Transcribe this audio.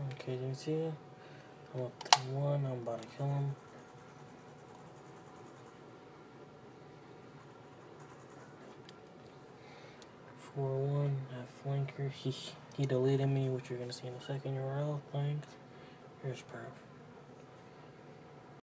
Okay, you see? I'm up 3-1. I'm about to kill him. (4-1). That flanker. He deleted me, which you're gonna see in a second. URL. Thanks. Here's Perf.